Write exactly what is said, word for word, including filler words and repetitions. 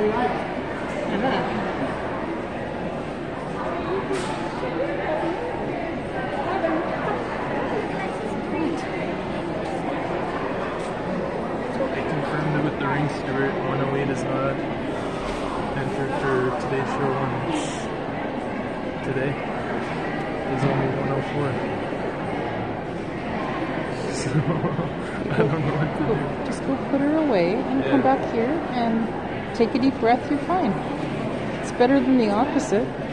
Confirmed with the ring steward, one oh eight is not entered for today's show once. Today is only one oh four. So I don't know what to do. Just go put her away and Yeah. come back here and take a deep breath. You're fine. It's better than the opposite.